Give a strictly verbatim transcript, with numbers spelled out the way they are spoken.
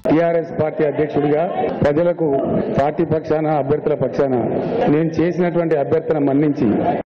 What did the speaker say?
TRS party అధ్యక్షుడిగా ప్రజలకు party పక్షాన అభ్యర్థుల పక్షాన నేను చేసినటువంటి అభ్యర్థన మన్నించి